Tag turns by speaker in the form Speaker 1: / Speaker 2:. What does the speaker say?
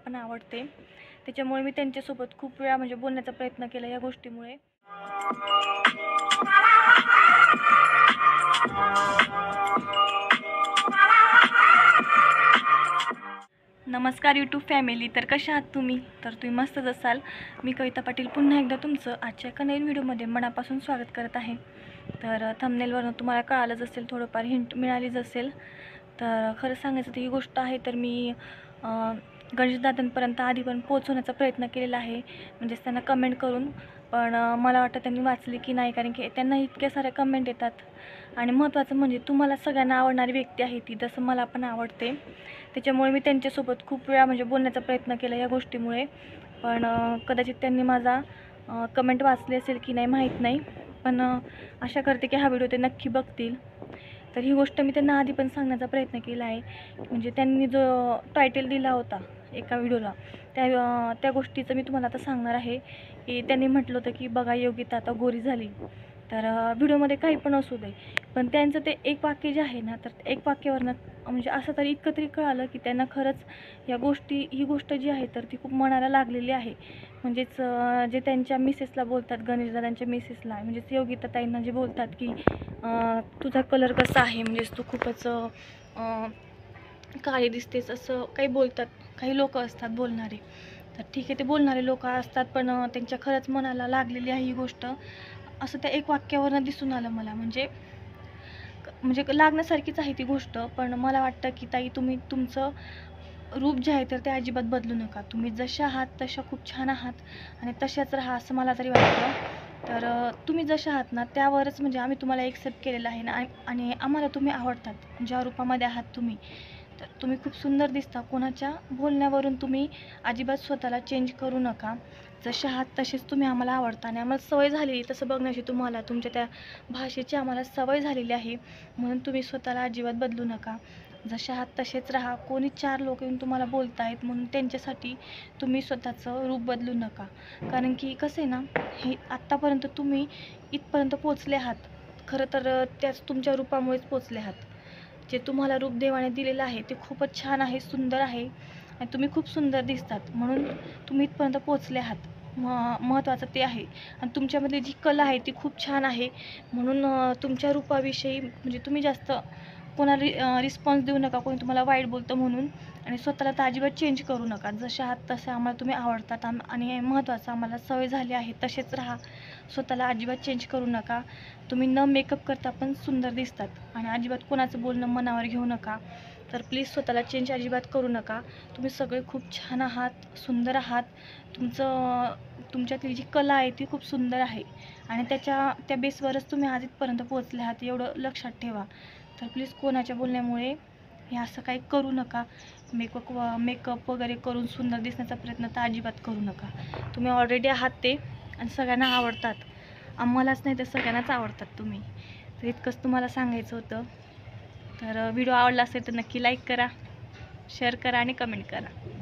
Speaker 1: पण आवडते. त्याच्यामुळे मी त्यांच्यासोबत खूप वेळा म्हणजे बोलण्याचा प्रयत्न केला या गोष्टीमुळे. नमस्कार यूट्यूब फॅमिली. तर कशा आहात तुम्ही? तर तुम्ही मस्तच असाल. मी कविता पाटील पुन्हा एकदा तुमचं आजच्या एका नवीन व्हिडिओमध्ये मनापासून स्वागत करत आहे. तर थंबनेलवरून तुम्हाला कळालंच असेल, थोडंफार हिंट मिळालीच असेल. तर खरं सांगायचं तर ही गोष्ट आहे तर मी गणेशदादांपर्यंत आधी पण पोहोचवण्याचा प्रयत्न केलेला आहे, म्हणजेच त्यांना कमेंट करून. पण मला वाटतं त्यांनी वाचली की नाही, कारण की त्यांना इतक्या साऱ्या कमेंट येतात. आणि महत्त्वाचं म्हणजे तुम्हाला सगळ्यांना आवडणारी व्यक्ती आहे ती, जसं मला पण आवडते. त्याच्यामुळे मी त्यांच्यासोबत खूप वेळा म्हणजे बोलण्याचा प्रयत्न केला या गोष्टीमुळे. पण कदाचित त्यांनी माझा कमेंट वाचली असेल की नाही माहीत नाही. पण आशा करते की हा व्हिडिओ ते नक्की बघतील. तर ही गोष्ट मी त्यांना आधी पण सांगण्याचा प्रयत्न केला आहे. म्हणजे त्यांनी जो टायटल दिला होता एका व्हिडिओला, त्या गोष्टीचं मी तुम्हाला आता सांगणार आहे. की त्यांनी म्हटलं होतं की बघा योगिता आता गोरी झाली. तर व्हिडिओमध्ये काही पण असू दे, पण त्यांचं ते एक वाक्य जे आहे ना, तर एक वाक्यावरनं म्हणजे असं तरी इतकं तरी कळालं की त्यांना खरंच ही गोष्ट जी आहे तर ती खूप मनाला लागलेली आहे. म्हणजेच जे त्यांच्या मिसेसला बोलतात, गणेशदादांच्या मिसेसला, म्हणजेच योगिता ताईंना जे बोलतात की तुझा कलर कसा आहे, म्हणजेच तू खूपच काळी दिसतेस, असं काही बोलतात. काही लोक असतात बोलणारे. तर ठीक आहे, ते बोलणारे लोक असतात, पण त्यांच्या खरंच मनाला लागलेली आहे ही गोष्ट, असं त्या एक वाक्यावरनं दिसून आलं मला. म्हणजे लागण्यासारखीच आहे ती गोष्ट. पण मला वाटतं की ताई, तुम्ही तुमचं रूप जे आहे तर ते अजिबात बदलू नका. तुम्ही जशा आहात तशा खूप छान आहात आणि तशाच राहा, असं मला तरी वाटतं. तर तुम्ही जशा आहात ना त्यावरच म्हणजे आम्ही तुम्हाला एक्सेप्ट केलेलं आहे ना, आणि आम्हाला तुम्ही आवडतात ज्या रूपामध्ये आहात तुम्ही. तर तुम्ही खूप सुंदर दिसता. कोणाच्या बोलण्यावरून तुम्ही अजिबात स्वतःला चेंज करू नका. जसे आहात तसेच तुम्ही आम्हाला आवडता आणि आम्हाला सवय झालेली तसं बघण्याची. तुम्हाला तुमच्या त्या भाषेची आम्हाला सवय झालेली आहे, म्हणून तुम्ही स्वतःला अजिबात बदलू नका. जसे आहात तसेच राहा. कोणी चार लोक येऊन तुम्हाला बोलत आहेत म्हणून त्यांच्यासाठी तुम्ही स्वतःचं रूप बदलू नका. कारण की कसं आहे ना, हे आत्तापर्यंत तुम्ही इथपर्यंत पोचले आहात, खरं तर त्याच तुमच्या रूपामुळेच पोचले आहात. जे तुम्हाला रूप देवाने दिलेलं आहे ते खूपच छान आहे, सुंदर आहे आणि तुम्ही खूप सुंदर दिसतात, म्हणून तुम्ही इथपर्यंत पोचले आहात. महत्त्वाचं ते आहे. आणि तुमच्यामध्ये जी कला आहे ती खूप छान आहे, म्हणून तुमच्या रूपाविषयी म्हणजे तुम्ही जास्त कोणाला रिस्पॉन्स देऊ नका, कोणी तुम्हाला वाईट बोलतं म्हणून. आणि स्वतःला तर अजिबात चेंज करू नका. जसे आहात तसे आम्हाला तुम्ही आवडतात आणि महत्त्वाचं आम्हाला सवय झाली आहे तसेच राहा. स्वतःला अजिबात चेंज करू नका. तुम्ही न मेकअप करता पण सुंदर दिसतात आणि अजिबात कोणाचं बोलणं मनावर घेऊ नका. तर प्लीज स्वतःला चेंज अजिबात करू नका. तुम्ही सगळे खूप छान आहात, सुंदर आहात. तुमच्यातली जी कला आहे ती खूप सुंदर आहे आणि त्या बेसवरच तुम्ही आज इथपर्यंत पोहोचले आहात, एवढं लक्षात ठेवा. तर प्लीज कोणाच्या बोलण्यामुळे हे असं काही करू नका. मेकअप वगैरे करून सुंदर दिसण्याचा प्रयत्न तर अजिबात करू नका. तुम्ही ऑलरेडी आहात ते आणि सगळ्यांना आवडतात. आम्हालाच नाही तर सगळ्यांनाच आवडतात तुम्ही. तर इतकंच तुम्हाला सांगायचं होतं. तर व्हिडिओ आवडला असेल तर नक्की लाईक करा, शेअर करा आणि कमेंट करा.